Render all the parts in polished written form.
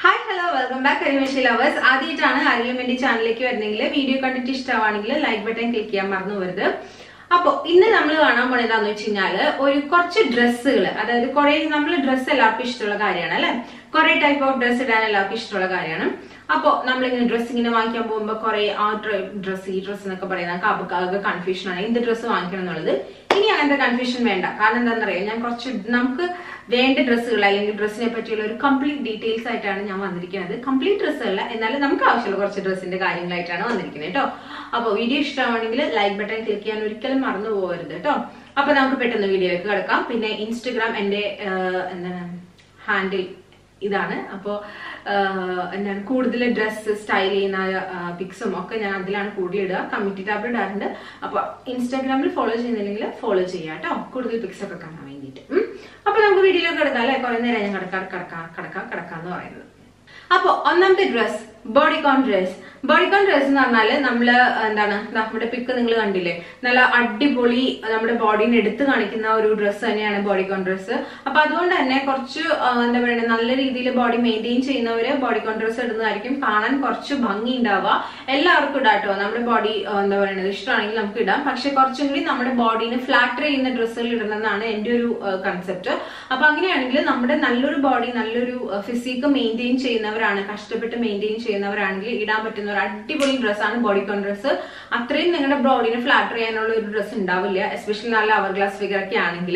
Hi, hello, welcome back Arimeshi lovers. ആദ്യമായിട്ടാണ് ആരെങ്കിലും എന്റെ ചാനലിലേക്ക് വരുന്നെങ്കിൽ വീഡിയോ കണ്ടിട്ട് ഇഷ്ടമാണെങ്കിൽ ലൈക്ക് ബട്ടൺ ക്ലിക്ക് ചെയ്യാൻ മറന്നു പോകരുത്. അപ്പോൾ ഇന്ന് നമ്മൾ കാണാൻ പോണത് എന്താണെന്ന് വെച്ച് കഴിഞ്ഞാൽ കുറച്ച് ഡ്രസ്സുകൾ, അതായത് കുറെ നമ്മൾ ഡ്രസ്സ് എല്ലാവർക്കും ഇഷ്ടമുള്ള കാര്യമാണ് അല്ലെ, കുറെ ടൈപ്പ് ഓഫ് ഡ്രസ്സ് ഇടാൻ എല്ലാവർക്കും ഇഷ്ടമുള്ള കാര്യമാണ്. അപ്പോൾ നമ്മളിങ്ങനെ ഡ്രസ്സ് ഇങ്ങനെ വാങ്ങിക്കാൻ പോകുമ്പോൾ കുറെ ആ ഡ്രസ്സ് ഈ ഡ്രസ്സ് എന്നൊക്കെ പറയുന്നത് ആകെ കൺഫ്യൂഷൻ ആണ്, എന്ത് ഡ്രസ്സ് വാങ്ങിക്കണം എന്നുള്ളത്. ഇനി അങ്ങനത്തെ കൺഫ്യൂഷൻ വേണ്ട. കാരണം എന്താണെന്ന് അറിയാം, ഞാൻ കുറച്ച് നമുക്ക് വേണ്ട ഡ്രസ്സുകൾ അല്ലെങ്കിൽ ഡ്രസ്സിനെ പറ്റിയുള്ള ഒരു കംപ്ലീറ്റ് ഡീറ്റെയിൽസ് ആയിട്ടാണ് ഞാൻ വന്നിരിക്കുന്നത്. കംപ്ലീറ്റ് ഡ്രസ്സല്ല, എന്നാലും നമുക്ക് ആവശ്യമുള്ള കുറച്ച് ഡ്രസ്സിന്റെ കാര്യങ്ങളായിട്ടാണ് വന്നിരിക്കുന്നത് കേട്ടോ. അപ്പോൾ വീഡിയോ ഇഷ്ടമാണെങ്കിൽ ലൈക്ക് ബട്ടൺ ക്ലിക്ക് ചെയ്യാൻ ഒരിക്കലും മറന്നു പോകരുത് കേട്ടോ. അപ്പൊ നമുക്ക് പെട്ടെന്ന് വീഡിയോയിലേക്ക് കിടക്കാം. പിന്നെ ഇൻസ്റ്റഗ്രാം എന്റെ എന്താണ് ഹാൻഡിൽ ഇതാണ്. അപ്പോൾ എന്താണ് കൂടുതൽ ഡ്രസ്സ് സ്റ്റൈൽ ചെയ്യുന്ന പിക്സും ഒക്കെ ഞാൻ അതിലാണ് കൂടുതൽ ഇടുക. കമ്മ്യൂണിറ്റി ടാബിൽ ഇടാറുണ്ട്. അപ്പൊ ഇൻസ്റ്റാഗ്രാമിൽ ഫോളോ ചെയ്യുന്നില്ലെങ്കിൽ ഫോളോ ചെയ്യാം കേട്ടോ, കൂടുതൽ പിക്സ് ഒക്കെ കാണാൻ വേണ്ടിയിട്ട്. അപ്പൊ നമുക്ക് വീഡിയോയിലേക്ക് കിടക്കാം അല്ലെ. കുറെ നേരം ഞാൻ കിടക്കാന്ന് പറയുന്നത്. അപ്പൊ ഒന്നാമത്തെ dress bodycon dress. Bodycon dress എന്ന് പറഞ്ഞാല് നമ്മള് എന്താണ്, നമ്മുടെ പിക്ക് നിങ്ങൾ കണ്ടില്ലേ, നല്ല അടിപൊളി നമ്മുടെ ബോഡീനെ എടുത്ത് കാണിക്കുന്ന ഒരു ഡ്രസ്സ് തന്നെയാണ് ബോഡിക്കോൺ ഡ്രസ്. അപ്പൊ അതുകൊണ്ട് തന്നെ കുറച്ച് എന്താ പറയുക, നല്ല രീതിയിൽ ബോഡി മെയിൻറ്റെയിൻ ചെയ്യുന്നവര് ബോഡിക്കോൺ ഡ്രസ് ഇടുന്നതായിരിക്കും കാണാൻ കുറച്ച് ഭംഗി ഉണ്ടാവുക. എല്ലാവർക്കും ഇടാം കേട്ടോ, നമ്മുടെ ബോഡി എന്താ പറയുന്നത് ഇഷ്ടമാണെങ്കിൽ നമുക്ക് ഇടാം. പക്ഷെ കുറച്ചും കൂടി നമ്മുടെ ബോഡീനെ ഫ്ലാറ്റർ ചെയ്യുന്ന ഡ്രസ്സുകൾ ഇടുന്നതാണ് എന്റെ ഒരു കൺസെപ്റ്റ്. അപ്പൊ അങ്ങനെയാണെങ്കിൽ നമ്മുടെ നല്ലൊരു ബോഡി, നല്ലൊരു ഫിസിക്ക് മെയിൻറ്റെയിൻ ചെയ്യുന്നവരാണ്, കഷ്ടപ്പെട്ട് മെയിൻറ്റെയിൻ ചെയ്യുന്നവരാണെങ്കിൽ ഇടാൻ പറ്റുന്ന ഒരു അടിപൊളി ഡ്രസ്സാണ് ബോഡിക്കോൺ ഡ്രസ്സ്. അത്രയും നിങ്ങളുടെ ബോഡീനെ ഫ്ലാറ്റർ ചെയ്യാനുള്ള ഒരു ഡ്രസ്സ് ഉണ്ടാവില്ല, എസ്പെഷ്യലി നല്ല അവർ ഗ്ലാസ് ഫിഗർ ഒക്കെ ആണെങ്കിൽ.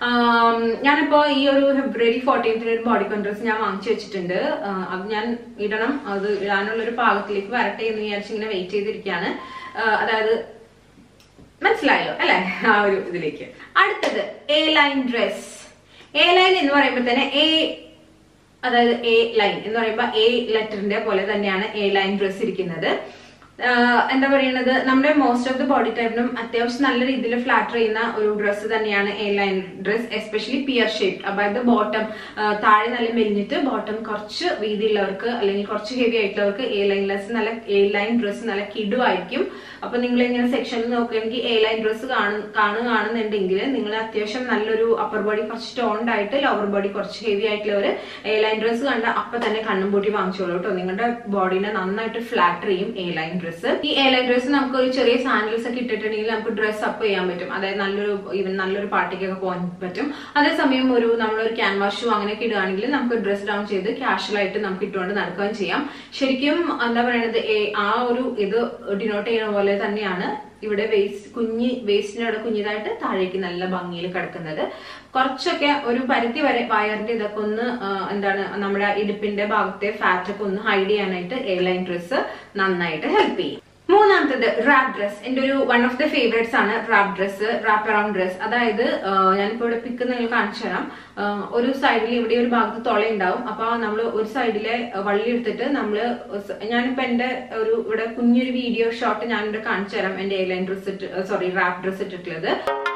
ഞാനിപ്പോ ഈ ഒരു ഫെബ്രുവരി 14 ഒരു ബോഡിക്കോൺ ഡ്രസ്സ് ഞാൻ വാങ്ങിച്ചു വെച്ചിട്ടുണ്ട്. അത് ഞാൻ ഇടണം, അത് ഇടാനുള്ള ഒരു പാകത്തിലേക്ക് വരട്ടെ എന്ന് വിചാരിച്ച് ഇങ്ങനെ വെയിറ്റ് ചെയ്തിരിക്കുകയാണ്. അതായത് മനസ്സിലായല്ലോ അല്ലെ ആ ഒരു ഇതിലേക്ക്. അടുത്തത് A line dress. A line എന്ന് പറയുമ്പോൾ തന്നെ അതായത് എ ലൈൻ എന്ന് പറയുമ്പോൾ എ ലെറ്ററിന്റെ പോലെ തന്നെയാണ് എ ലൈൻ ഡ്രസ് ഇരിക്കുന്നത്. എന്താ പറയുന്നത്, നമ്മുടെ മോസ്റ്റ് ഓഫ് ദ ബോഡി ടൈപ്പിനും അത്യാവശ്യം നല്ല രീതിയിൽ ഫ്ലാറ്റർ ചെയ്യുന്ന ഒരു ഡ്രസ്സ് തന്നെയാണ് A line dress, especially pear shape. അതായത് ബോട്ടം താഴെ നല്ല മെലിഞ്ഞിട്ട് ബോട്ടം കുറച്ച് വീതിയുള്ളവർക്ക് അല്ലെങ്കിൽ കുറച്ച് ഹെവി ആയിട്ടുള്ളവർക്ക് എ ലൈൻ ഡ്രസ്സ് നല്ല കിടുവായിരിക്കും. അപ്പൊ നിങ്ങൾ ഇങ്ങനെ സെക്ഷനിൽ നോക്കുകയാണെങ്കിൽ എ ലൈൻ ഡ്രസ്സ് കാണുന്നുണ്ടെങ്കിൽ നിങ്ങൾ അത്യാവശ്യം നല്ലൊരു അപ്പർ ബോഡി കുറച്ച് ടോൺഡ് ആയിട്ട് ലോവർ ബോഡി കുറച്ച് ഹെവി ആയിട്ടുള്ളവർ എ ലൈൻ ഡ്രസ്സ് കണ്ട അപ്പൊ തന്നെ കണ്ണും പൂട്ടി വാങ്ങിച്ചോളൂ കേട്ടോ. നിങ്ങളുടെ ബോഡീനെ നന്നായിട്ട് ഫ്ലാറ്റർ ചെയ്യും എ ലൈൻ ഡ്രസ്സ്. ഈ എ ലൈൻ ഡ്രസ്സ് നമുക്ക് ഒരു ചെറിയ സാൻഡൽസ് ഒക്കെ ഇട്ടിട്ടുണ്ടെങ്കിൽ നമുക്ക് ഡ്രസ് അപ്പ് ചെയ്യാൻ പറ്റും. അതായത് നല്ലൊരു പാർട്ടിക്കൊക്കെ പോകാൻ പറ്റും. അതേസമയം നമ്മളൊരു ക്യാൻവാസ് ഷൂ അങ്ങനെയൊക്കെ ഇടുകയാണെങ്കിൽ നമുക്ക് ഡ്രസ് ഡൗൺ ചെയ്ത് കാഷ്വൽ ആയിട്ട് നമുക്ക് ഇട്ടുകൊണ്ട് നടക്കുകയും ചെയ്യാം. ശരിക്കും എന്താ പറയുന്നത്, ആ ഒരു ഇത് ഡിനോട്ട് ചെയ്യുന്ന പോലെ തന്നെയാണ് ഇവിടെ വേസ്റ്റിനോടെ കുഞ്ഞിതായിട്ട് താഴേക്ക് നല്ല ഭംഗിയിൽ കിടക്കുന്നത്. കുറച്ചൊക്കെ ഒരു പരിധി വരെ വയറിന്റെ ഇതൊക്കെ ഒന്ന് എന്താണ് നമ്മുടെ ഇടുപ്പിന്റെ ഭാഗത്തെ ഫാറ്റ് ഒക്കെ ഒന്ന് ഹൈഡ് ചെയ്യാനായിട്ട് എ ലൈൻ ഡ്രസ്സ് നന്നായിട്ട് ഹെൽപ്പ് ചെയ്യും. മൂന്നാമത്തത് റാപ്പ് ഡ്രസ്. എന്റെ ഒരു വൺ ഓഫ് ദ ഫേവറേറ്റ്സ് ആണ് wrap dress, wrap around dress. അതായത് ഞാനിപ്പോ ഇവിടെ പിക്ക് നിങ്ങൾ കാണിച്ചു തരാം. ഒരു സൈഡിൽ ഇവിടെ ഒരു ഭാഗത്ത് തുളയുണ്ടാവും. അപ്പൊ നമ്മൾ ഒരു സൈഡിലെ വള്ളി എടുത്തിട്ട് ഞാനിപ്പോ എന്റെ ഇവിടെ കുഞ്ഞൊരു വീഡിയോ ഷോട്ട് ഞാനിവിടെ കാണിച്ചു തരാം. എന്റെ A line dress wrap dress ഇട്ടിട്ടുള്ളത്.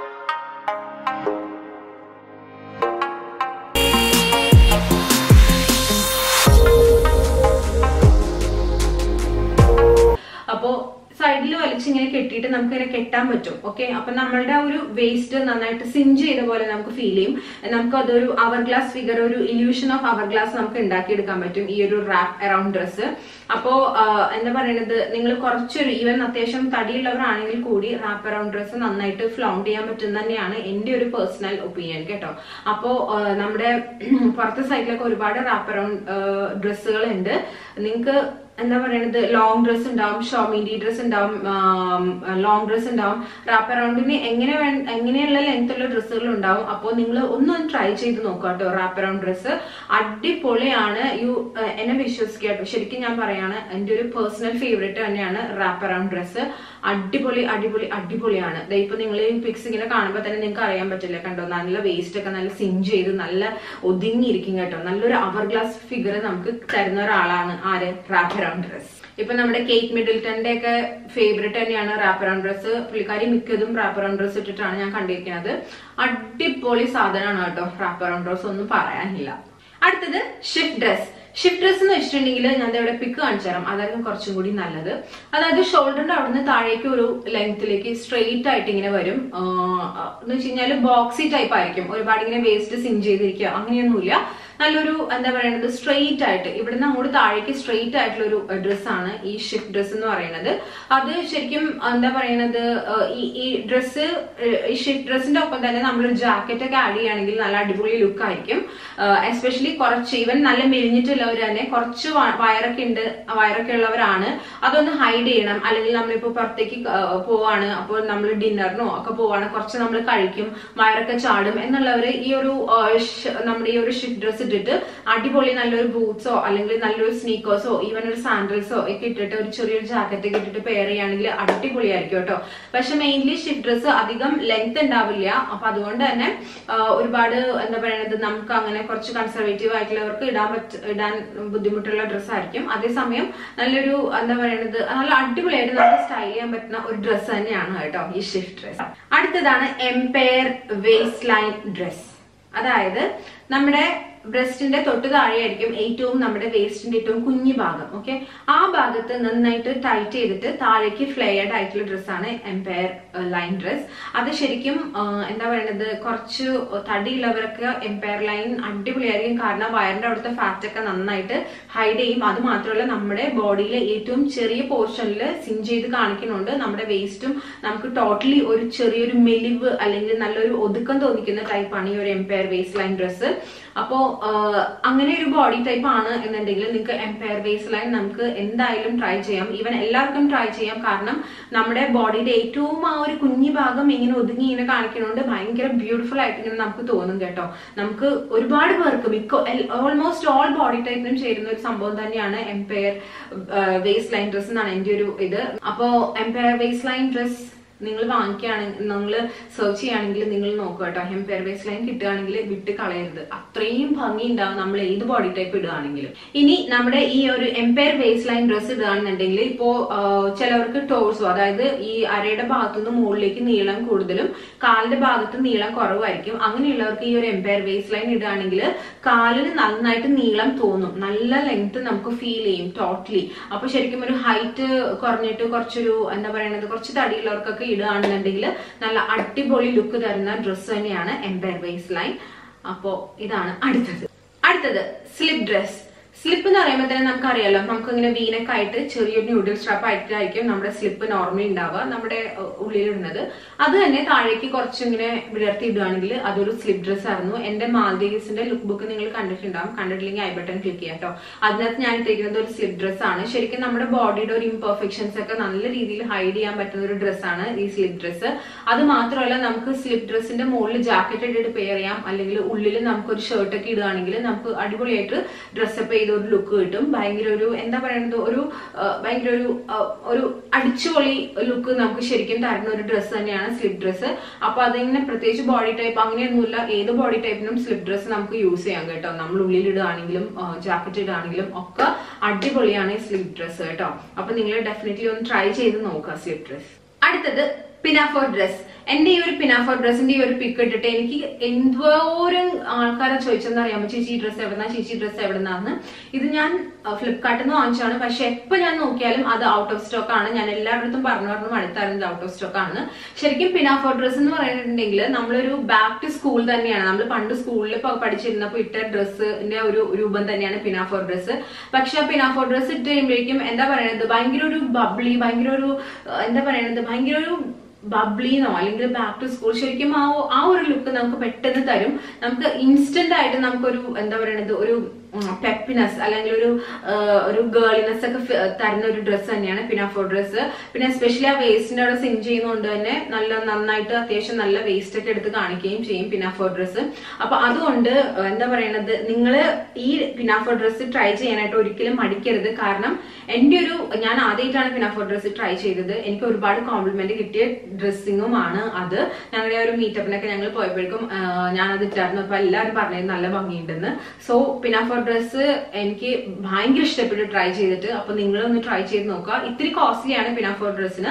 അപ്പോ സൈഡിൽ വലിച്ചിങ്ങനെ കെട്ടിയിട്ട് നമുക്ക് ഇങ്ങനെ കെട്ടാൻ പറ്റും. ഓക്കെ, അപ്പൊ നമ്മളുടെ ഒരു വേസ്റ്റ് നന്നായിട്ട് സിഞ്ച് ചെയ്ത പോലെ നമുക്ക് ഫീൽ ചെയ്യും. നമുക്ക് അതൊരു അവർ ഗ്ലാസ് ഫിഗർ, ഒരു ഇല്യൂഷൻ ഓഫ് അവർ ഗ്ലാസ് നമുക്ക് ഉണ്ടാക്കിയെടുക്കാൻ പറ്റും ഈ ഒരു റാപ്പ് അറൌണ്ട് ഡ്രസ്സ്. അപ്പോ എന്താ പറയുന്നത്, നിങ്ങൾ കുറച്ചൊരു ഈവൻ അത്യാവശ്യം തടിയുള്ളവരാണെങ്കിൽ കൂടി റാപ്പ് അറൌണ്ട് ഡ്രസ്സ് നന്നായിട്ട് ഫ്ലൗണ്ട് ചെയ്യാൻ പറ്റും തന്നെയാണ് എന്റെ ഒരു പേഴ്സണൽ ഒപ്പീനിയൻ കേട്ടോ. അപ്പോ നമ്മുടെ പുറത്തെ സൈഡിലൊക്കെ ഒരുപാട് റാപ്പ് അറൌണ്ട് ഡ്രസ്സുകൾ ഉണ്ട്. നിങ്ങൾക്ക് എന്താ പറയുന്നത്, ലോങ് ഡ്രസ് ഉണ്ടാവും, ഷോമിൻഡി ഡ്രസ് ഉണ്ടാവും, ലോങ് ഡ്രസ് ഉണ്ടാവും. റാപ്പ് അറൌണ്ടിന് എങ്ങനെയുള്ള ലെങ്ത് ഉള്ള ഡ്രസ്സുകൾ ഉണ്ടാവും. അപ്പോൾ നിങ്ങൾ ഒന്നും ട്രൈ ചെയ്ത് നോക്കുക കേട്ടോ. റാപ്പ് അറൌണ്ട് ഡ്രസ്സ് അടിപൊളിയാണ്. എന്നെ വിശ്വസിക്കുക കേട്ടോ, ശരിക്കും ഞാൻ പറയാണ്, എന്റെ ഒരു പേഴ്സണൽ ഫേവറേറ്റ് തന്നെയാണ് റാപ്പ് അറൌണ്ട് ഡ്രസ്സ്. അടിപൊളിയാണ്. ഇപ്പൊ നിങ്ങൾ ഈ പിക്സ് ഇങ്ങനെ കാണുമ്പോൾ തന്നെ നിങ്ങൾക്ക് അറിയാൻ പറ്റില്ല കണ്ടോ, നല്ല വേസ്റ്റ് ഒക്കെ നല്ല സിഞ്ച് ചെയ്ത് നല്ല ഒതുങ്ങിയിരിക്കും കേട്ടോ. നല്ലൊരു അവർ ഗ്ലാസ് ഫിഗർ നമുക്ക് തരുന്ന ഒരാളാണ് ആര്, റാപ്പ് അറൌണ്ട് ഡ്രസ്. ഇപ്പൊ നമ്മുടെ കേറ്റ് മിഡിൽട്ടന്റെ ഒക്കെ ഫേവറേറ്റ് തന്നെയാണ് റാപ്പ് അറൌണ്ട് ഡ്രസ്. പുള്ളിക്കാരി മിക്കതും റാപ്പ് അറൌണ്ട് ഡ്രസ് ഇട്ടിട്ടാണ് ഞാൻ കണ്ടിരിക്കുന്നത്. അടിപൊളി സാധനമാണ് കേട്ടോ റാപ്പ് അറൌണ്ട് ഡ്രസ്, ഒന്നും പറയാനില്ല. അടുത്തത് ഷിഫ്റ്റ് ഡ്രസ്. ഷിഫ്റ്റ് ഡ്രസ് എന്ന് വെച്ചിട്ടുണ്ടെങ്കിൽ ഞാൻ ഇവിടെ പിക്ക് കാണിച്ചു തരാം, അതായിരിക്കും കുറച്ചും കൂടി നല്ലത്. അതായത് ഷോൾഡറിന്റെ അവിടുന്ന് താഴേക്ക് ഒരു ലെങ്ത്തിലേക്ക് സ്ട്രെയിറ്റ് ആയിട്ട് ഇങ്ങനെ വരും. എന്ന് വെച്ച് കഴിഞ്ഞാൽ ബോക്സി ടൈപ്പ് ആയിരിക്കും, ഒരുപാട് ഇങ്ങനെ വേസ്റ്റ് സിഞ്ച് ചെയ്തിരിക്കുക അങ്ങനെയൊന്നുമില്ല. നല്ലൊരു എന്താ പറയുന്നത് സ്ട്രെയിറ്റ് ആയിട്ട് ഇവിടുന്ന് അങ്ങോട്ട് താഴേക്ക് സ്ട്രെയിറ്റ് ആയിട്ടുള്ള ഒരു ഡ്രസ്സാണ് ഈ ഷിഫ്റ്റ് ഡ്രസ് എന്ന് പറയുന്നത്. അത് ശരിക്കും എന്താ പറയുന്നത് ഈ ഡ്രസ്സ് ഈ ഷിഫ്റ്റ് ഡ്രസ്സിന്റെ ഒപ്പം തന്നെ നമ്മളൊരു ജാക്കറ്റ് ഒക്കെ ആഡ് ചെയ്യുകയാണെങ്കിൽ നല്ല അടിപൊളി ലുക്ക് ആയിരിക്കും. എസ്പെഷ്യലി കുറച്ച് ഈവൻ നല്ല മെലിഞ്ഞിട്ടുള്ളവർ തന്നെ കുറച്ച് വയറൊക്കെ ഉള്ളവരാണ് അതൊന്ന് ഹൈഡ് ചെയ്യണം. അല്ലെങ്കിൽ നമ്മളിപ്പോ പുറത്തേക്ക് പോവാണ്, അപ്പോൾ നമ്മൾ ഡിന്നറിനോ ഒക്കെ പോവാണ്, കുറച്ച് നമ്മൾ കഴിക്കും, വയറൊക്കെ ചാടും എന്നുള്ളവര് ഈ ഒരു നമ്മുടെ ഈ ഒരു ഷിഫ്റ്റ് ഡ്രസ് ഇട്ടിട്ട് അടിപൊളി നല്ലൊരു ബൂട്ട്സോ അല്ലെങ്കിൽ നല്ലൊരു സ്നീക്കേഴ്സോ ഈവൻ ഒരു സാൻഡൽസോ ഒക്കെ ഇട്ടിട്ട് ഒരു ചെറിയൊരു ജാക്കറ്റ് ഒക്കെ ഇട്ടിട്ട് പെയർ ചെയ്യുകയാണെങ്കിൽ അടിപൊളിയായിരിക്കും കേട്ടോ. പക്ഷെ മെയിൻലി ഷിഫ്റ്റ് ഡ്രസ് അധികം ലെങ്ത് ഉണ്ടാവില്ല. അപ്പൊ അതുകൊണ്ട് തന്നെ ഒരുപാട് എന്താ പറയുന്നത് നമുക്ക് അങ്ങനെ കുറച്ച് കൺസർവേറ്റീവ് ആയിട്ടുള്ളവർക്ക് ഇടാൻ ബുദ്ധിമുട്ടുള്ള ഡ്രസ്സായിരിക്കും. അതേസമയം നല്ലൊരു എന്താ പറയുന്നത് നല്ല അടിപൊളിയായിട്ട് നമുക്ക് സ്റ്റൈൽ ചെയ്യാൻ പറ്റുന്ന ഒരു ഡ്രസ്സ് തന്നെയാണ് കേട്ടോ ഈ ഷിഫ്റ്റ് ഡ്രസ്. അടുത്തതാണ് എംപയർ വേസ്റ്റ് ലൈൻ ഡ്രസ്. അതായത് നമ്മുടെ ബ്രസ്റ്റിന്റെ തൊട്ട് താഴെയായിരിക്കും ഏറ്റവും നമ്മുടെ വേസ്റ്റിന്റെ ഏറ്റവും കുഞ്ഞു ഭാഗം. ഓക്കെ, ആ ഭാഗത്ത് നന്നായിട്ട് ടൈറ്റ് ചെയ്തിട്ട് താഴേക്ക് ഫ്ലെയർഡ് ആയിട്ടുള്ള ഡ്രസ്സാണ് എംപയർ ലൈൻ ഡ്രസ്. അത് ശരിക്കും എന്താ പറയുന്നത് കുറച്ച് തടിയുള്ളവർക്ക് എംപയർ ലൈൻ അടിപൊളിയായിരിക്കും. കാരണം വയറിന്റെ അവിടുത്തെ ഫാറ്റ് ഒക്കെ നന്നായിട്ട് ഹൈഡ് ചെയ്യും. അത് മാത്രമല്ല നമ്മുടെ ബോഡിയിലെ ഏറ്റവും ചെറിയ പോർഷനിൽ സിൻ ചെയ്ത് കാണിക്കുന്നുണ്ട്. നമ്മുടെ വേസ്റ്റും നമുക്ക് ടോട്ടലി ഒരു ചെറിയൊരു മെലിവ് അല്ലെങ്കിൽ നല്ലൊരു ഒതുക്കം തോന്നിക്കുന്ന ടൈപ്പാണ് ഈ ഒരു എംപയർ വേസ്റ്റ് ലൈൻ ഡ്രസ്സ്. അപ്പോ അങ്ങനെ ഒരു ബോഡി ടൈപ്പ് ആണ് എന്നുണ്ടെങ്കിൽ നിങ്ങൾക്ക് എംപയർ വേസ്റ്റ് ലൈൻ നമുക്ക് എന്തായാലും ട്രൈ ചെയ്യാം. ഈവൻ എല്ലാവർക്കും ട്രൈ ചെയ്യാം. കാരണം നമ്മുടെ ബോഡിയുടെ ഏറ്റവും ആ ഒരു കുഞ്ഞു ഭാഗം ഇങ്ങനെ ഒതുങ്ങി ഇങ്ങനെ കാണിക്കുന്നതുകൊണ്ട് ഭയങ്കര ബ്യൂട്ടിഫുൾ ആയിട്ട് ഇങ്ങനെ നമുക്ക് തോന്നും കേട്ടോ. നമുക്ക് ഒരുപാട് പേർക്ക് ഓൾമോസ്റ്റ് ഓൾ ബോഡി ടൈപ്പിനും ചേരുന്ന ഒരു സംഭവം തന്നെയാണ് എംപയർ വേസ്റ്റ് ലൈൻ ഡ്രസ് എന്നാണ് എന്റെ ഒരു ഇത്. അപ്പോ എംപയർ വേസ്റ്റ് ലൈൻ ഡ്രസ് നിങ്ങൾ വാങ്ങിക്കുകയാണെങ്കിൽ നിങ്ങൾ സെർച്ച് ചെയ്യുകയാണെങ്കിൽ നിങ്ങൾ നോക്കുക കേട്ടോ. എംപയർ വേസ്റ്റ് ലൈൻ കിട്ടുകയാണെങ്കിൽ വിട്ട് കളയരുത്. അത്രയും ഭംഗി ഉണ്ടാവും നമ്മൾ ഏത് ബോഡി ടൈപ്പ് ഇടുകയാണെങ്കിലും. ഇനി നമ്മുടെ ഈ ഒരു എംപയർ വേസ്റ്റ് ലൈൻ ഡ്രസ് ഇടുകയാണെന്നുണ്ടെങ്കിൽ ഇപ്പോ ചിലവർക്ക് ടോർസോ അതായത് ഈ അരയുടെ ഭാഗത്തുനിന്ന് മുകളിലേക്ക് നീളം കൂടുതലും കാലിന്റെ ഭാഗത്ത് നീളം കുറവായിരിക്കും. അങ്ങനെയുള്ളവർക്ക് ഈ ഒരു എംപയർ വേസ്റ്റ് ലൈൻ ഇടുകയാണെങ്കിൽ കാലിന് നന്നായിട്ട് നീളം തോന്നും, നല്ല ലെങ്ത് നമുക്ക് ഫീൽ ചെയ്യും ടോട്ടലി. അപ്പൊ ശരിക്കും ഒരു ഹൈറ്റ് കുറഞ്ഞിട്ട് കുറച്ചൊരു എന്താ പറയുന്നത് കുറച്ച് തടിയുള്ളവർക്കൊക്കെ ഇടുകയാണെന്നുണ്ടെങ്കിൽ നല്ല അടിപൊളി ലുക്ക് തരുന്ന ഡ്രസ്സ് തന്നെയാണ് എംപയർ വേസ്റ്റ് ലൈൻ. അപ്പോ ഇതാണ് അടുത്തത് സ്ലിപ്പ് ഡ്രസ്. സ്ലിപ്പ് എന്ന് പറയുമ്പോൾ തന്നെ നമുക്കറിയാലോ, നമുക്ക് ഇങ്ങനെ വീനൊക്കെ ആയിട്ട് ചെറിയൊരു ന്യൂഡിൽ സ്ട്രാപ്പ് ആയിട്ടായിരിക്കും നമ്മുടെ സ്ലിപ്പ് നോർമലി ഉണ്ടാവുക നമ്മുടെ ഉള്ളിലിടുന്നത്. അത് തന്നെ താഴേക്ക് കുറച്ചിങ്ങനെ വിടർത്തി ഇടുകയാണെങ്കിൽ അതൊരു സ്ലിപ്പ് ഡ്രസ് ആയിരുന്നു. എന്റെ മാൽദീവ്സിന്റെ ലുക്ക് ബുക്ക് നിങ്ങൾ കണ്ടിട്ടുണ്ടാവും. കണ്ടിട്ടില്ലെങ്കിൽ ഐ ബട്ടൺ ക്ലിക്ക് ചെയ്യാം കേട്ടോ. അതിനകത്ത് ഞാൻ ഇട്ടിരിക്കുന്നത് ഒരു സ്ലിപ്പ് ഡ്രസ് ആണ്. ശരിക്കും നമ്മുടെ ബോഡിയുടെ ഒരു ഇംപെർഫെക്ഷൻസ് ഒക്കെ നല്ല രീതിയിൽ ഹൈഡ് ചെയ്യാൻ പറ്റുന്ന ഒരു ഡ്രസ്സാണ് ഈ സ്ലിപ്പ് ഡ്രസ്. അത് മാത്രമല്ല നമുക്ക് സ്ലിപ്പ് ഡ്രസ്സിന്റെ മുകളിൽ ജാക്കറ്റ് ഇട്ടിട്ട് പെയർ ചെയ്യാം. അല്ലെങ്കിൽ ഉള്ളിൽ നമുക്കൊരു ഷർട്ടൊക്കെ ഇടുകയാണെങ്കിൽ നമുക്ക് അടിപൊളിയായിട്ട് ഡ്രസ്സപ്പ് ചെയ്ത് ഒരു ലുക്ക് കിട്ടും. ഭയങ്കര ഒരു എന്താ പറയുന്നത് ഭയങ്കര ഒരു അടിച്ചുപൊളി ലുക്ക് നമുക്ക് ശരിക്കും തരുന്ന ഒരു ഡ്രസ്സ് തന്നെയാണ് സ്ലിപ്പ് ഡ്രസ്സ്. അപ്പൊ അതിങ്ങനെ പ്രത്യേകിച്ച് ബോഡി ടൈപ്പ് അങ്ങനെയൊന്നുമില്ല, ഏത് ബോഡി ടൈപ്പിനും സ്ലിപ്പ് ഡ്രസ്സ് നമുക്ക് യൂസ് ചെയ്യാം കേട്ടോ. നമ്മൾ ഉള്ളിൽ ഇടുകയാണെങ്കിലും ജാക്കറ്റ് ഇടുകയാണെങ്കിലും ഒക്കെ അടിപൊളിയാണ് ഈ സ്ലിപ്പ് ഡ്രസ്സ് കേട്ടോ. അപ്പൊ നിങ്ങൾ ഡെഫിനറ്റ്ലി ഒന്ന് ട്രൈ ചെയ്ത് നോക്കുക സ്ലിപ്പ് ഡ്രസ്. അടുത്തത് പിനാഫോർ ഡ്രസ്. എന്റെ ഈ ഒരു പിനാഫോർ ഡ്രസ്സിന്റെ ഈ ഒരു പിക്ക് ഇട്ടിട്ട് എനിക്ക് എന്തോരം ആൾക്കാരെ ചോദിച്ചെന്ന് അറിയാമോ, ചേച്ചി ഡ്രസ്സ് എവിടെന്നാ, ചേച്ചി ഡ്രസ്സ് എവിടെന്നാന്ന്. ഇത് ഞാൻ ഫ്ലിപ്കാർട്ടിൽ നിന്ന് വാങ്ങിച്ചാണ്. പക്ഷെ എപ്പോൾ ഞാൻ നോക്കിയാലും അത് ഔട്ട് ഓഫ് സ്റ്റോക്ക് ആണ്. ഞാൻ എല്ലായിടത്തും പറഞ്ഞു അടുത്തായിരുന്നു ഔട്ട് ഓഫ് സ്റ്റോക്ക് ആണ്. ശരിക്കും പിനാഫോർ ഡ്രസ് എന്ന് പറഞ്ഞിട്ടുണ്ടെങ്കിൽ നമ്മളൊരു ബാക്ക് ടു സ്കൂൾ തന്നെയാണ്. നമ്മൾ പണ്ട് സ്കൂളിൽ പഠിച്ചിരുന്നപ്പോൾ ഇട്ട ഡ്രസ്സിന്റെ ഒരു രൂപം തന്നെയാണ് പിനാഫോർ ഡ്രസ്. പക്ഷെ ആ പിനാഫോർ ഡ്രസ് ഇട്ട് കഴിയുമ്പോഴേക്കും എന്താ പറയുന്നത് ഭയങ്കര ഒരു ബബ്ലി, ഭയങ്കര ഒരു എന്താ പറയുന്നത് ഭയങ്കര ഒരു ബബ്ലിന്നോ അല്ലെങ്കിൽ ബാക്ക് ടു സ്കൂൾ ശരിക്കും ആ ഒരു ലുക്ക് നമുക്ക് പെട്ടെന്ന് തരും. നമുക്ക് ഇൻസ്റ്റന്റ് ആയിട്ട് നമുക്കൊരു എന്താ പറയുന്നത് ഒരു പെപ്പിനെസ് അല്ലെങ്കിൽ ഒരു ഗേളിനെസ് ഒക്കെ തരുന്ന ഒരു ഡ്രസ്സ് തന്നെയാണ് പിനാഫോർ ഡ്രസ്സ്. പിന്നെ എസ്പെഷ്യലി ആ വേസ്റ്റിന്റെ അവിടെ സിൻ ചെയ്യുന്നതുകൊണ്ട് തന്നെ നന്നായിട്ട് അത്യാവശ്യം നല്ല വേസ്റ്റ് ഒക്കെ എടുത്ത് കാണിക്കുകയും ചെയ്യും പിനാഫോർ ഡ്രസ്സ്. അപ്പൊ അതുകൊണ്ട് എന്താ പറയുന്നത് നിങ്ങൾ ഈ പിനാഫോർ ഡ്രസ്സ് ട്രൈ ചെയ്യാനായിട്ട് ഒരിക്കലും മടിക്കരുത്. കാരണം ഞാൻ ആദ്യമായിട്ടാണ് പിനാഫോർ ഡ്രസ്സ് ട്രൈ ചെയ്തത്. എനിക്ക് ഒരുപാട് കോംപ്ലിമെന്റ് കിട്ടിയ ഡ്രസ്സിങ്ങും ആണ് അത്. ഞങ്ങളുടെ ഒരു മീറ്റപ്പിനൊക്കെ ഞങ്ങൾ പോയപ്പോഴേക്കും ഞാനത് ഇട്ടായിരുന്നു. അപ്പൊ എല്ലാവരും പറഞ്ഞത് നല്ല ഭംഗിയുണ്ടെന്ന്. സോ പിനാഫോർ ഡ്രസ്സ് എനിക്ക് ഭയങ്കര ഇഷ്ടപ്പെട്ടു ട്രൈ ചെയ്തിട്ട്. അപ്പൊ നിങ്ങളൊന്ന് ട്രൈ ചെയ്ത് നോക്കുക. ഇത്തിരി കോസ്റ്റ്ലി ആണ് പിനാഫോർ ഡ്രസ്സിന്,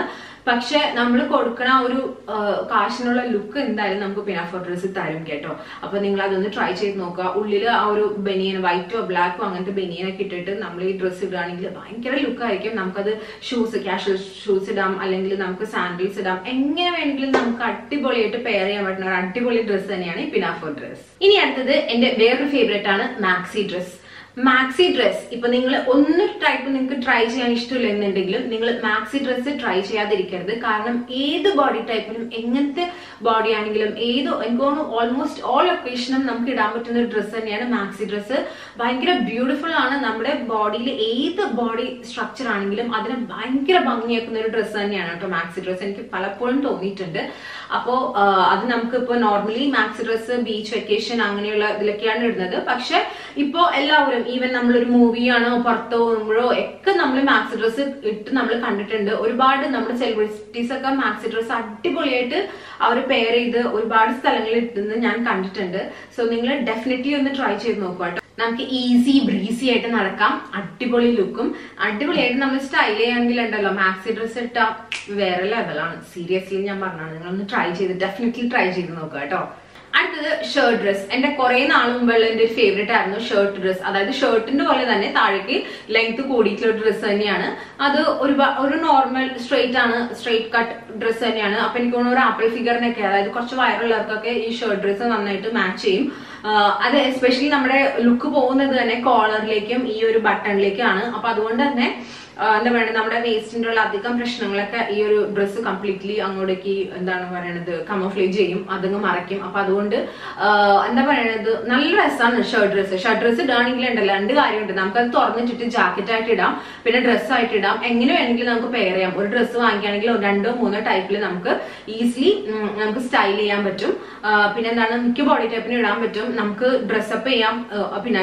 പക്ഷെ നമ്മൾ കൊടുക്കണ ഒരു കാശിനുള്ള ലുക്ക് എന്തായാലും നമുക്ക് പിനാഫോർ ഡ്രസ്സ് തരും കേട്ടോ. അപ്പൊ നിങ്ങൾ അതൊന്ന് ട്രൈ ചെയ്ത് നോക്കുക. ഉള്ളിൽ ആ ഒരു ബനിയൻ വൈറ്റോ ബ്ലാക്കോ അങ്ങനത്തെ ബനിയനൊക്കെ ഇട്ടിട്ട് നമ്മൾ ഈ ഡ്രസ്സ് ഇടുകയാണെങ്കിൽ ഭയങ്കര ലുക്കായിരിക്കും. നമുക്കത് ഷൂസ് കാഷ്വൽ ഷൂസ് ഇടാം, അല്ലെങ്കിൽ നമുക്ക് സാൻഡിൽസ് ഇടാം, എങ്ങനെ വേണമെങ്കിലും നമുക്ക് അടിപൊളിയായിട്ട് പെയർ ചെയ്യാൻ പറ്റുന്ന ഒരു അടിപൊളി ഡ്രസ്സ് തന്നെയാണ് ഈ പിനാഫോർ ഡ്രസ്. ഇനി അടുത്തത് എന്റെ വേറൊരു ഫേവറേറ്റ് ആണ് മാക്സി ഡ്രസ്. മാക്സി ഡ്രസ് ഇപ്പൊ നിങ്ങൾ ഒന്ന് ടൈപ്പ് നിങ്ങൾക്ക് ട്രൈ ചെയ്യാൻ ഇഷ്ടമില്ല എന്നുണ്ടെങ്കിലും നിങ്ങൾ മാക്സി ഡ്രസ് ട്രൈ ചെയ്യാതിരിക്കരുത്. കാരണം ഏത് ബോഡി ടൈപ്പിനും എങ്ങനത്തെ ബോഡി ആണെങ്കിലും എനിക്ക് തോന്നുന്നു ഓൾമോസ്റ്റ് ഓൾ ഒക്കേഷനും നമുക്ക് ഇടാൻ പറ്റുന്ന ഒരു ഡ്രസ്സ് തന്നെയാണ് മാക്സി ഡ്രസ്സ്. ഭയങ്കര ബ്യൂട്ടിഫുൾ ആണ്. നമ്മുടെ ബോഡിയിൽ ഏത് ബോഡി സ്ട്രക്ചർ ആണെങ്കിലും അതിനെ ഭയങ്കര ഭംഗിയാക്കുന്ന ഒരു ഡ്രസ്സ് തന്നെയാണ് കേട്ടോ മാക്സി ഡ്രസ്സ്. എനിക്ക് പലപ്പോഴും തോന്നിയിട്ടുണ്ട്. അപ്പോ അത് നമുക്ക് ഇപ്പൊ normally maxi dress beach vacation അങ്ങനെയുള്ള ഇതിലൊക്കെയാണ് ഇടുന്നത്. പക്ഷെ ഇപ്പോ എല്ലാവരും ഈവൻ നമ്മളൊരു മൂവിയാണോ പുറത്ത് പോകുമ്പോഴോ ഒക്കെ നമ്മൾ മാക്സി ഡ്രസ്സ് ഇട്ട് നമ്മൾ കണ്ടിട്ടുണ്ട്. ഒരുപാട് നമ്മുടെ സെലിബ്രിറ്റീസ് ഒക്കെ മാക്സി ഡ്രസ്സ് അടിപൊളിയായിട്ട് അവർ പെയർ ചെയ്ത് ഒരുപാട് സ്ഥലങ്ങളിൽ ഇട്ടുന്നത് ഞാൻ കണ്ടിട്ടുണ്ട്. സോ നിങ്ങൾ ഡെഫിനറ്റ്ലി ഒന്ന് ട്രൈ ചെയ്ത് നോക്കുക കേട്ടോ. നമുക്ക് ഈസി ബ്രീസി ആയിട്ട് നടക്കാം, അടിപൊളി ലുക്കും അടിപൊളിയായിട്ട് നമ്മൾ സ്റ്റൈൽ ചെയ്യാമെങ്കിൽ ഉണ്ടല്ലോ മാക്സി ഡ്രസ്സ് ഇട്ടാ വേറെ ലെവലാണ്. സീരിയസ്ലി ഞാൻ പറഞ്ഞാണ്, നിങ്ങളൊന്ന് ട്രൈ ചെയ്ത് ഡെഫിനറ്റ്ലി ട്രൈ ചെയ്ത് നോക്കുക കേട്ടോ. അടുത്തത് ഷർട്ട് ഡ്രസ്. എന്റെ കുറെ നാൾ മുമ്പുള്ള എന്റെ ഒരു ഫേവറേറ്റ് ആയിരുന്നു ഷർട്ട് ഡ്രസ്. അതായത് ഷർട്ടിന്റെ പോലെ തന്നെ താഴേക്ക് ലെങ്ത് കൂടിയിട്ടുള്ള ഡ്രസ്സ് തന്നെയാണ് അത്. ഒരു നോർമൽ സ്ട്രെയിറ്റ് കട്ട് ഡ്രസ്സ് തന്നെയാണ്. അപ്പൊ എനിക്ക് തോന്നുന്നു ഒരു ആപ്പിൾ ഫിഗറിനൊക്കെ, അതായത് കുറച്ച് വയറുള്ളവർക്കൊക്കെ ഈ ഷർട്ട് ഡ്രസ്സ് നന്നായിട്ട് മാച്ച് ചെയ്യും. അത് എസ്പെഷ്യലി നമ്മുടെ ലുക്ക് പോകുന്നത് തന്നെ കോളറിലേക്കും ഈ ഒരു ബട്ടണിലേക്കാണ്. അപ്പൊ അതുകൊണ്ട് തന്നെ എന്താ പറയുക, നമ്മുടെ വേസ്റ്റിന്റെ ഉള്ള അധികം പ്രശ്നങ്ങളൊക്കെ ഈ ഒരു ഡ്രസ്സ് കംപ്ലീറ്റ്ലി അങ്ങോട്ടേക്ക് എന്താണ് പറയണത് കമോഫ്ലേജ് ചെയ്യും, അതങ്ങ് മറയ്ക്കും. അപ്പൊ അതുകൊണ്ട് എന്താ പറയണത് നല്ല രസമാണ് ഷർട്ട് ഡ്രസ്സ്. ഷർട്ട് ഡ്രസ്സ് ഇടുകയാണെങ്കിൽ ഉണ്ടല്ലോ രണ്ട് കാര്യമുണ്ട്. നമുക്കത് തുറന്നിട്ടിട്ട് ജാക്കറ്റ് ആയിട്ട് ഇടാം, പിന്നെ ഡ്രസ്സ് ആയിട്ട് ഇടാം, എങ്ങനെ വേണമെങ്കിലും നമുക്ക് പെയർ ചെയ്യാം. ഒരു ഡ്രസ്സ് വാങ്ങിക്കുകയാണെങ്കിൽ 2-3 ടൈപ്പിൽ നമുക്ക് ഈസിലി നമുക്ക് സ്റ്റൈൽ ചെയ്യാൻ പറ്റും. പിന്നെ എന്താണ് മിക്ക ബോഡി ടൈപ്പിന് ഇടാൻ പറ്റും. നമുക്ക് ഡ്രസ്സപ്പ് ചെയ്യാം. പിന്നെ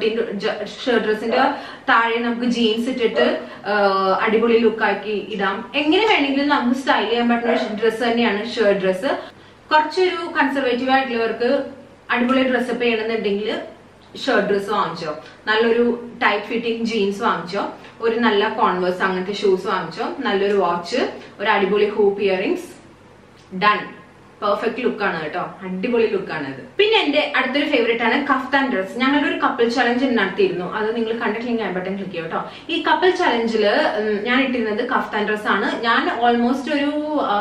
ഷർട്ട് ഡ്രസ്സിന്റെ താഴെ നമുക്ക് ജീൻസ് ഇട്ടിട്ട് അടിപൊളി ലുക്കാക്കി ഇടാം. എങ്ങനെ വേണമെങ്കിലും നമുക്ക് സ്റ്റൈൽ ചെയ്യാൻ പറ്റുന്ന ഡ്രസ്സ് തന്നെയാണ് ഷർട്ട് ഡ്രസ്സ്. കുറച്ചൊരു കൺസർവേറ്റീവ് ആയിട്ടുള്ളവർക്ക് അടിപൊളി ഡ്രസ്സപ്പ് ചെയ്യണമെന്നുണ്ടെങ്കിൽ ഷർട്ട് ഡ്രസ്സ് വാങ്ങിച്ചോ, നല്ലൊരു ടൈറ്റ് ഫിറ്റിംഗ് ജീൻസ് വാങ്ങിച്ചോ, ഒരു നല്ല കോൺവേഴ്സ് അങ്ങനത്തെ ഷൂസ് വാങ്ങിച്ചോ, നല്ലൊരു വാച്ച്, ഒരു അടിപൊളി ഹൂപ്പ് ഇയറിംഗ്സ്, ഡൺ. പെർഫെക്റ്റ് ലുക്കാണ് കേട്ടോ, അടിപൊളി ലുക്കാണ് അത്. പിന്നെ എന്റെ അടുത്തൊരു ഫേവറേറ്റ് ആണ് കഫ്താൻ ഡ്രസ്. ഞങ്ങളുടെ ഒരു കപ്പിൾ ചലഞ്ച് നടത്തിയിരുന്നു, അത് നിങ്ങൾ കണ്ടിട്ടില്ലെങ്കിൽ ഐ ബട്ടൺ ക്ലിക്ക് ചെയ്യോ കേട്ടോ. ഈ കപ്പിൾ ചലഞ്ചില് ഞാൻ ഇട്ടിരുന്നത് കഫ്താൻ ഡ്രസ് ആണ്. ഞാൻ ഓൾമോസ്റ്റ് ഒരു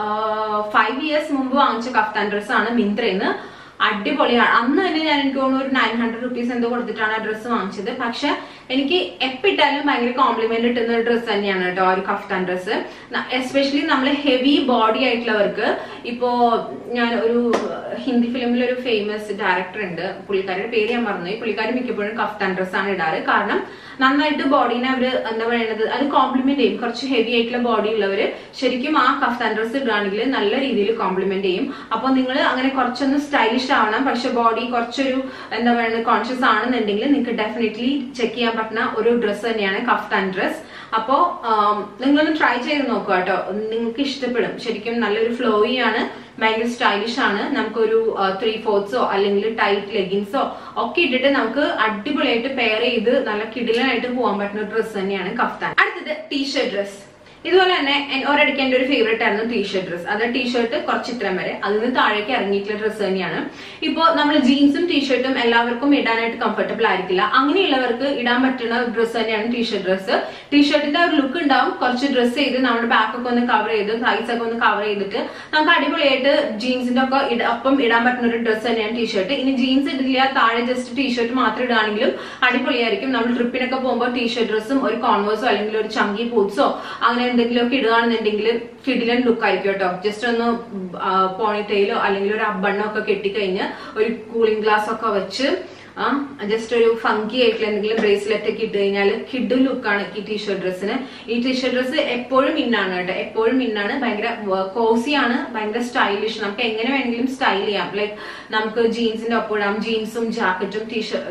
5 years മുമ്പ് വാങ്ങിച്ച കഫ്താൻ ഡ്രസ് ആണ് മിന്ത്രന്ന്. അടിപൊളിയാണ്. അന്ന് തന്നെ ഞാൻ എനിക്ക് തോന്നുന്നു ഒരു 900 rupees എന്തോ കൊടുത്തിട്ടാണ് ആ ഡ്രസ്സ് വാങ്ങിച്ചത്. പക്ഷെ എനിക്ക് എപ്പിട്ടാലും ഭയങ്കര കോംപ്ലിമെന്റ് കിട്ടുന്ന ഒരു ഡ്രസ്സ് തന്നെയാണ് കേട്ടോ ഒരു കഫ്താൻ ഡ്രസ്സ്. എസ്പെഷ്യലി നമ്മൾ ഹെവി ബോഡി ആയിട്ടുള്ളവർക്ക്. ഇപ്പോ ഞാൻ ഒരു ഹിന്ദി ഫിലിമിൽ ഒരു ഫേമസ് ഡയറക്ടർ ഉണ്ട്, പുള്ളിക്കാരുടെ പേര് ഞാൻ പറഞ്ഞു. പുള്ളിക്കാരി മിക്കപ്പോഴും കഫ്താൻ ഡ്രസ്സാണ് ഇടാറ്. കാരണം നന്നായിട്ട് ബോഡീനെ അവര് എന്താ പറയുന്നത് അത് കോംപ്ലിമെന്റ് ചെയ്യും. കുറച്ച് ഹെവി ആയിട്ടുള്ള ബോഡി ഉള്ളവര് ശരിക്കും ആ കഫ്താൻ ഡ്രസ്സ് ഇടുകയാണെങ്കിൽ നല്ല രീതിയിൽ കോംപ്ലിമെന്റ് ചെയ്യും. അപ്പൊ നിങ്ങൾ അങ്ങനെ കുറച്ചൊന്ന് സ്റ്റൈലിഷ് ആവണം, പക്ഷെ ബോഡി കുറച്ചൊരു എന്താ പറയുന്നത് കോൺഷ്യസ് ആണെന്നുണ്ടെങ്കിൽ നിങ്ങൾക്ക് ഡെഫിനറ്റ്ലി ചെക്ക് ചെയ്യാൻ പറ്റുന്ന ഒരു ഡ്രസ്സ് തന്നെയാണ് കഫ്താൻ ഡ്രസ്. അപ്പോ നിങ്ങളൊന്ന് ട്രൈ ചെയ്ത് നോക്കുക കേട്ടോ, നിങ്ങൾക്ക് ഇഷ്ടപ്പെടും. ശരിക്കും നല്ലൊരു ഫ്ലോയി ആണ്, ഭയങ്കര സ്റ്റൈലിഷ് ആണ്. നമുക്കൊരു 3/4 അല്ലെങ്കിൽ ടൈറ്റ് ലെഗിൻസോ ഒക്കെ ഇട്ടിട്ട് നമുക്ക് അടിപൊളിയായിട്ട് പെയർ ചെയ്ത് നല്ല കിടിലനായിട്ട് പോകാൻ പറ്റുന്ന ഡ്രസ്സ് തന്നെയാണ് കഫ്താൻ. അടുത്തത് ടീഷർട്ട് ഡ്രസ്. ഇതുപോലെ തന്നെ ഒരിടയ്ക്ക് എന്റെ ഒരു ഫേവറേറ്റ് ആയിരുന്നു ടീഷർട്ട് ഡ്രസ്. അത് ടീഷർട്ട് കുറച്ച് ഇത്രയും വരെ, അതിന് താഴേക്ക് ഇറങ്ങിയിട്ടുള്ള ഡ്രസ്സ് തന്നെയാണ്. ഇപ്പൊ നമ്മൾ ജീൻസും ടീഷർട്ടും എല്ലാവർക്കും ഇടാനായിട്ട് കംഫർട്ടബിൾ ആയിരിക്കില്ല. അങ്ങനെയുള്ളവർക്ക് ഇടാൻ പറ്റുന്ന ഡ്രസ്സ് തന്നെയാണ് ടീഷർട്ട് ഡ്രസ്സ്. ടീഷർട്ടിന്റെ ഒരു ലുക്ക് ഉണ്ടാവും, കുറച്ച് ഡ്രസ്സ് ചെയ്ത് നമ്മുടെ ബാക്ക് ഒക്കെ ഒന്ന് കവർ ചെയ്ത് സൈസ് ഒക്കെ ഒന്ന് കവർ ചെയ്തിട്ട് നമുക്ക് അടിപൊളിയായിട്ട് ജീൻസിന്റെ ഒക്കെ ഒപ്പം ഇടാൻ പറ്റുന്ന ഒരു ഡ്രസ്സ് തന്നെയാണ് ടീഷർട്ട്. ഇനി ജീൻസ് ഇടില്ല, താഴെ ജസ്റ്റ് ടീഷർട്ട് മാത്രം ഇടുകയാണെങ്കിലും അടിപൊളിയായിരിക്കും. നമ്മൾ ട്രിപ്പിനൊക്കെ പോകുമ്പോൾ ടീഷർട്ട് ഡ്രസ്സും ഒരു കോൺവേഴ്സോ അല്ലെങ്കിൽ ഒരു ചങ്കി ബൂട്ട്സോ അങ്ങനെ എന്തെങ്കിലുമൊക്കെ ഇടുകയാണെന്നുണ്ടെങ്കിൽ കിടിലൻ ലുക്ക് ആയിരിക്കും കേട്ടോ. ജസ്റ്റ് ഒന്ന് പോണിറ്റെയിലോ അല്ലെങ്കിൽ ഒരു അബ്ബണ്ണോ ഒക്കെ കെട്ടിക്കഴിഞ്ഞ് ഒരു കൂളിംഗ് ഗ്ലാസ് ഒക്കെ വെച്ച് ജസ്റ്റ് ഒരു ഫങ്കി ആയിട്ടുള്ള എന്തെങ്കിലും ബ്രേസ്ലെറ്റ് ഒക്കെ ഇട്ട് കഴിഞ്ഞാൽ കിഡ് ലുക്കാണ് ഈ ടീഷർട്ട് ഡ്രസ്സിന്. ഈ ടീഷർട്ട് ഡ്രസ്സ് എപ്പോഴും ഇന്നാണ് കേട്ടോ, എപ്പോഴും ഇന്നാണ്. ഭയങ്കര കോസിയാണ്, ഭയങ്കര സ്റ്റൈലിഷ്. നമുക്ക് എങ്ങനെ വേണമെങ്കിലും സ്റ്റൈൽ ചെയ്യാം. ലൈക്ക് നമുക്ക് ജീൻസിന്റെ ഒപ്പം ഇടാം, ജീൻസും ജാക്കറ്റും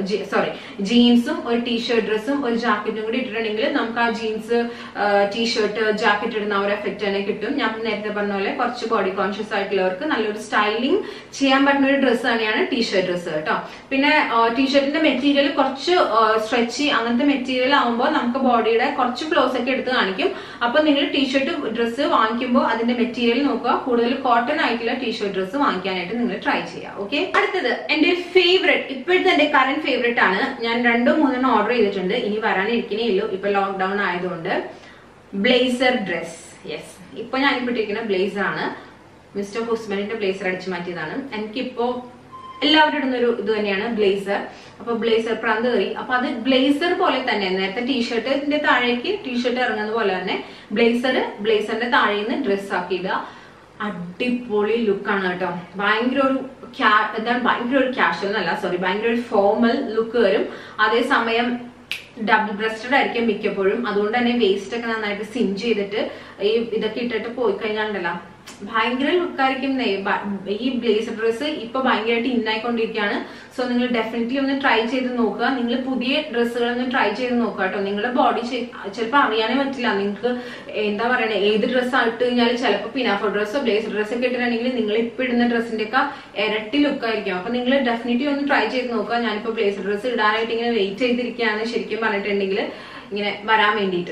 ജീൻസും ഒരു ടീഷർട്ട് ഡ്രസ്സും ഒരു ജാക്കറ്റും കൂടി ഇട്ടിട്ടുണ്ടെങ്കിൽ നമുക്ക് ആ ജീൻസ് ടീഷർട്ട് ജാക്കറ്റ് ഇടുന്ന ഒരു എഫക്റ്റ് തന്നെ കിട്ടും. ഞാൻ നേരത്തെ പറഞ്ഞ പോലെ കുറച്ച് ബോഡി കോൺഷ്യസ് ആയിട്ടുള്ളവർക്ക് നല്ലൊരു സ്റ്റൈലിംഗ് ചെയ്യാൻ പറ്റുന്ന ഒരു ഡ്രസ്സ് തന്നെയാണ് ടീഷർട്ട് ഡ്രസ്സ് കേട്ടോ. പിന്നെ ടീഷർട്ടിന്റെ മെറ്റീരിയൽ കുറച്ച് സ്ട്രെച്ചി അങ്ങനത്തെ മെറ്റീരിയൽ ആകുമ്പോൾ നമുക്ക് ബോഡിയുടെ കുറച്ച് ഫ്ലോസ് ഒക്കെ എടുത്ത് കാണിക്കും. അപ്പൊ നിങ്ങൾ ടീഷർട്ട് ഡ്രസ്സ് വാങ്ങിക്കുമ്പോൾ അതിന്റെ മെറ്റീരിയൽ നോക്കുക, കൂടുതൽ കോട്ടൺ ആയിട്ടുള്ള ടീഷർട്ട് ഡ്രസ്സ് വാങ്ങിക്കാനായിട്ട് നിങ്ങൾ ട്രൈ ചെയ്യുക. ഓക്കെ, അടുത്തത് എന്റെ ഫേവറേറ്റ്, ഇപ്പോഴത്തെ എന്റെ കറന്റ് ഫേവറേറ്റ് ആണ്. ഞാൻ 2-3 ഓർഡർ ചെയ്തിട്ടുണ്ട്, ഇനി വരാനിരിക്കണേ ഉള്ളൂ ഇപ്പൊ ലോക്ക്ഡൌൺ ആയതുകൊണ്ട്. Blazer dress. യെസ്, ഇപ്പൊ ഞാൻ ഇട്ടിരിക്കുന്ന ബ്ലേസർ ആണ്. മിസ്റ്റർ ഹുസ്ബൻഡിന്റെ ബ്ലേസർ അടിച്ചു മാറ്റിയതാണ്. എനിക്കിപ്പോ എല്ലാവരും ഇടുന്നൊരു ഇത് തന്നെയാണ് ബ്ലേസർ. അപ്പൊ ബ്ലേസർ പ്രാന്ത് കയറി. അപ്പൊ അത് ബ്ലേസർ പോലെ തന്നെ, നേരത്തെ ടീഷർട്ടിന്റെ താഴേക്ക് ടീഷർട്ട് ഇറങ്ങുന്നത് പോലെ തന്നെ ബ്ലേസറിന്റെ താഴേന്ന് ഡ്രസ് ആക്കിയിടുക. അടിപൊളി ലുക്കാണ് കേട്ടോ. ഭയങ്കര ഒരു ഭയങ്കര ഒരു കാഷ്വൽ എന്നല്ല, സോറി, ഭയങ്കര ഒരു ഫോർമൽ ലുക്ക് വരും. അതേസമയം ഡബിൾ ബ്രസ്റ്റഡ് ആയിരിക്കും മിക്കപ്പോഴും. അതുകൊണ്ട് തന്നെ വേസ്റ്റ് ഒക്കെ നന്നായിട്ട് സിഞ്ച് ചെയ്തിട്ട് ഈ ഇതൊക്കെ ഇട്ടിട്ട് പോയി കഴിഞ്ഞാണ്ടല്ലോ ഭയങ്കര ലുക്കായിരിക്കും. ഈ ബ്ലേസർ ഡ്രസ്സ് ഇപ്പൊ ഭയങ്കരമായിട്ട് ഇന്നായിക്കൊണ്ടിരിക്കുകയാണ്. സോ നിങ്ങൾ ഡെഫിനറ്റ്ലി ഒന്ന് ട്രൈ ചെയ്ത് നോക്കുക. നിങ്ങൾ പുതിയ ഡ്രസ്സുകളൊന്ന് ട്രൈ ചെയ്ത് നോക്കുക കേട്ടോ. നിങ്ങളുടെ ബോഡി ചിലപ്പോൾ അറിയാനേ പറ്റില്ല. നിങ്ങൾക്ക് എന്താ പറയണേ, ഏത് ഡ്രസ്സ് ഇട്ട് കഴിഞ്ഞാൽ ചിലപ്പോൾ പിനാഫോ ഡ്രസ്സോ ബ്ലേസർ ഡ്രസ്സോ ഒക്കെ ഇട്ടിട്ടുണ്ടെങ്കിൽ നിങ്ങൾ ഇപ്പൊ ഇടുന്ന ഡ്രസ്സിന്റെ ഒക്കെ ഇരട്ടി ലുക്കായിരിക്കും. അപ്പൊ നിങ്ങൾ ഡെഫിനറ്റ്ലി ഒന്ന് ട്രൈ ചെയ്ത് നോക്കുക. ഞാനിപ്പോ ബ്ലേസർ ഡ്രസ്സ് ഇടാനായിട്ട് ഇങ്ങനെ വെയിറ്റ് ചെയ്തിരിക്കുകയാണ് ശരിക്കും പറഞ്ഞിട്ടുണ്ടെങ്കിൽ, ഇങ്ങനെ വരാൻ വേണ്ടിയിട്ട്.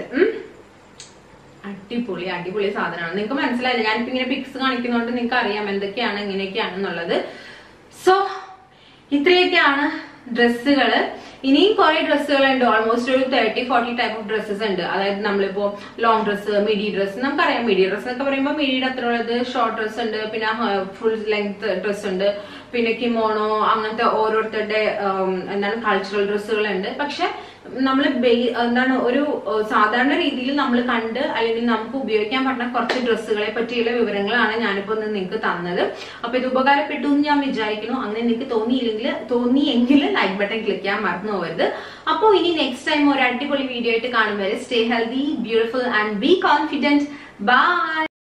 അടിപൊളി സാധനമാണ്. നിങ്ങൾക്ക് മനസ്സിലായില്ല, ഞാനിപ്പോ ഇങ്ങനെ പിക്സ് കാണിക്കുന്നതുകൊണ്ട് നിങ്ങൾക്ക് അറിയാം എന്തൊക്കെയാണ് എങ്ങനെയൊക്കെയാണെന്നുള്ളത്. സോ ഇത്രയൊക്കെയാണ് ഡ്രസ്സുകള്. ഇനിയും കുറെ ഡ്രസ്സുകളുണ്ട്. ഓൾമോസ്റ്റ് ഒരു 30-40 ടൈപ്പ് ഓഫ് ഡ്രസ്സസ് ഉണ്ട്. അതായത് നമ്മളിപ്പോ ലോങ് ഡ്രസ്സ്, മിഡി ഡ്രസ്സ്, നമുക്കറിയാം മിഡി ഡ്രസ്സ് എന്നൊക്കെ പറയുമ്പോൾ മിഡിയുടെ അത്ര ഉള്ളത്, ഷോർട്ട് ഡ്രസ്സ് ഉണ്ട്, പിന്നെ ഫുൾ ലെങ്ത് ഡ്രസ്സ് ഉണ്ട്, പിന്നെ കിമോണോ, അങ്ങനത്തെ ഓരോരുത്തരുടെ എന്താണ് കൾച്ചറൽ ഡ്രസ്സുകളുണ്ട്. പക്ഷെ നമ്മൾ ഒരു സാധാരണ രീതിയിൽ നമ്മൾ കണ്ട് അല്ലെങ്കിൽ നമുക്ക് ഉപയോഗിക്കാൻ പറ്റുന്ന കുറച്ച് ഡ്രസ്സുകളെ പറ്റിയുള്ള വിവരങ്ങളാണ് ഞാനിപ്പോ നിങ്ങൾക്ക് തന്നത്. അപ്പൊ ഇത് ഉപകാരപ്പെട്ടു എന്ന് ഞാൻ വിചാരിക്കുന്നു. അങ്ങനെ നിങ്ങൾക്ക് തോന്നിയെങ്കിൽ ലൈക്ക് ബട്ടൺ ക്ലിക്ക് ചെയ്യാൻ മറന്നു പോകരുത്. അപ്പോൾ ഇനി നെക്സ്റ്റ് ടൈം ഒരു അടിപൊളി വീഡിയോ ആയിട്ട് കാണും വരെ stay healthy, beautiful and be confident. By.